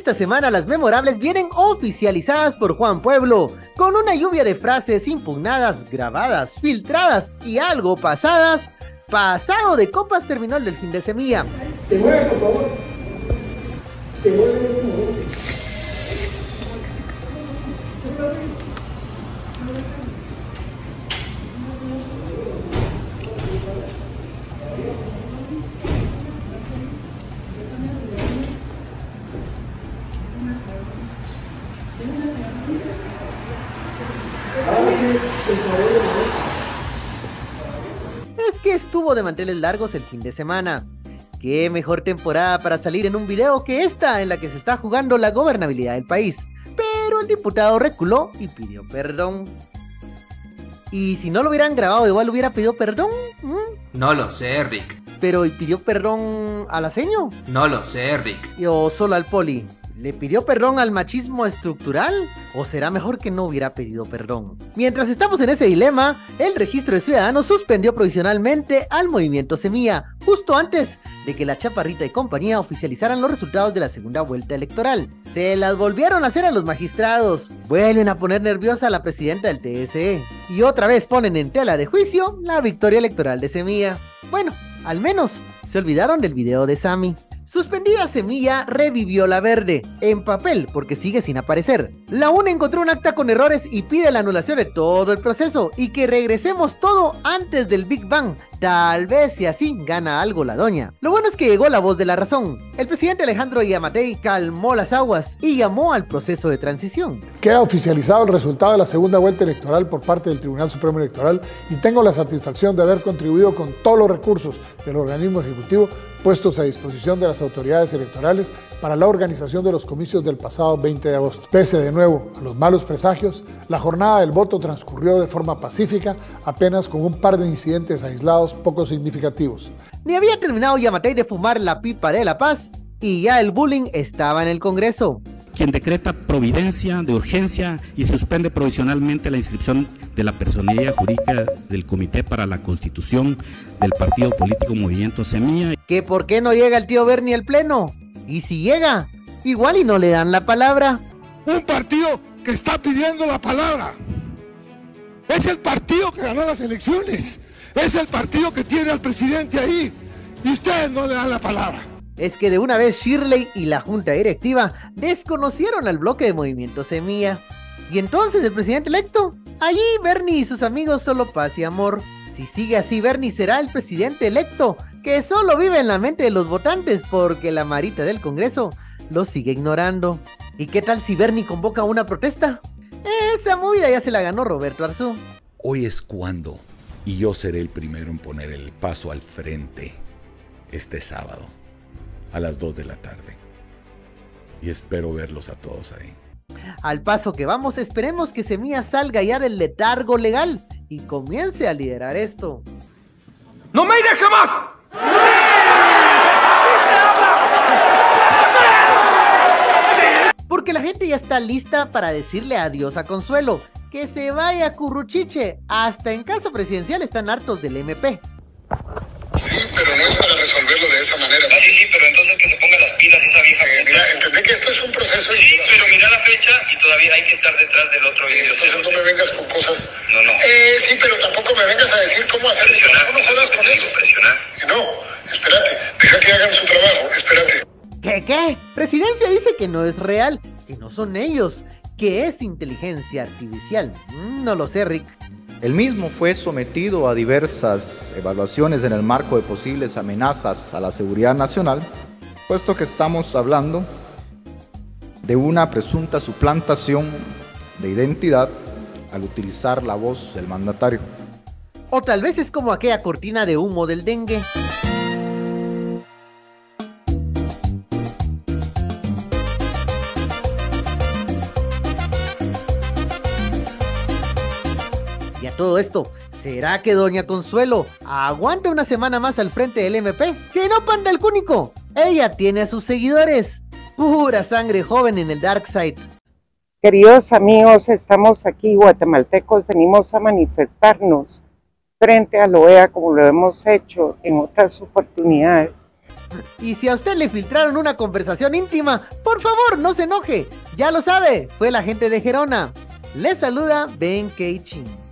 Esta semana las memorables vienen oficializadas por Juan Pueblo, con una lluvia de frases impugnadas, grabadas, filtradas y algo pasadas. Pasado de copas terminó el delfín de Semilla. Se mueve, por favor. Se mueve, por favor. Es que estuvo de manteles largos el fin de semana. Qué mejor temporada para salir en un video que esta en la que se está jugando la gobernabilidad del país. Pero el diputado reculó y pidió perdón. ¿Y si no lo hubieran grabado igual hubiera pedido perdón? No lo sé, Rick. ¿Pero y pidió perdón a la seño? No lo sé, Rick. ¿O solo al poli? ¿Le pidió perdón al machismo estructural? ¿O será mejor que no hubiera pedido perdón? Mientras estamos en ese dilema, el Registro de Ciudadanos suspendió provisionalmente al Movimiento Semilla, justo antes de que la Chaparrita y compañía oficializaran los resultados de la segunda vuelta electoral. Se las volvieron a hacer a los magistrados, vuelven a poner nerviosa a la presidenta del TSE, y otra vez ponen en tela de juicio la victoria electoral de Semilla. Bueno, al menos se olvidaron del video de Sammy. Suspendida Semilla revivió la verde, en papel porque sigue sin aparecer. La UNE encontró un acta con errores y pide la anulación de todo el proceso y que regresemos todo antes del Big Bang. Tal vez si así gana algo la doña. Lo bueno es que llegó la voz de la razón. El presidente Alejandro Yamatei calmó las aguas y llamó al proceso de transición. Queda oficializado el resultado de la segunda vuelta electoral por parte del Tribunal Supremo Electoral y tengo la satisfacción de haber contribuido con todos los recursos del organismo ejecutivo puestos a disposición de las autoridades electorales para la organización de los comicios del pasado 20 de agosto. Pese de nuevo a los malos presagios, la jornada del voto transcurrió de forma pacífica, apenas con un par de incidentes aislados poco significativos. Ni había terminado Yamatei de fumar la pipa de la paz y ya el bullying estaba en el Congreso. Quien decreta providencia de urgencia y suspende provisionalmente la inscripción de la personería jurídica del Comité para la Constitución del Partido Político Movimiento Semilla. ¿Que por qué no llega el tío Bernie al pleno? Y si llega, igual y no le dan la palabra. Un partido que está pidiendo la palabra. Es el partido que ganó las elecciones. Es el partido que tiene al presidente ahí. Y ustedes no le dan la palabra. Es que de una vez Shirley y la junta directiva desconocieron al bloque de Movimiento Semilla. Y entonces el presidente electo, allí Bernie y sus amigos solo paz y amor. Si sigue así, Bernie será el presidente electo, que solo vive en la mente de los votantes porque la marita del Congreso lo sigue ignorando. ¿Y qué tal si Bernie convoca una protesta? Esa movida ya se la ganó Roberto Arzú. Hoy es cuando, y yo seré el primero en poner el paso al frente este sábado a las 2 de la tarde. Y espero verlos a todos ahí. Al paso que vamos, esperemos que Semilla salga ya del letargo legal y comience a liderar esto. ¡No me iré jamás! Porque la gente ya está lista para decirle adiós a Consuelo, que se vaya curruchiche, hasta en caso presidencial están hartos del MP. Sí, pero no es para resolverlo de esa manera. Sí, pero entonces que se ponga las pilas esa vieja. Mira, entendé que esto es un proceso. Sí, pero mira la fecha y todavía hay que estar detrás del otro video. Entonces no me vengas con cosas. No. Sí, pero tampoco me vengas a decir cómo hacer. Presionar, no jodas con eso. Presionar. No, espérate, deja que hagan su trabajo, espérate. ¿Qué? Presidencia dice que no es real, que no son ellos, que es inteligencia artificial. No lo sé, Rick. El mismo fue sometido a diversas evaluaciones en el marco de posibles amenazas a la seguridad nacional, puesto que estamos hablando de una presunta suplantación de identidad al utilizar la voz del mandatario. O tal vez es como aquella cortina de humo del dengue. Y a todo esto, ¿será que doña Consuelo aguanta una semana más al frente del MP? ¡Que no, Panda el Cúnico! Ella tiene a sus seguidores. Pura sangre joven en el Dark Side. Queridos amigos, estamos aquí guatemaltecos, venimos a manifestarnos frente a la OEA como lo hemos hecho en otras oportunidades Y si a usted le filtraron una conversación íntima, por favor, no se enoje. Ya lo sabe, fue la gente de Gerona. Les saluda Ben Keichin.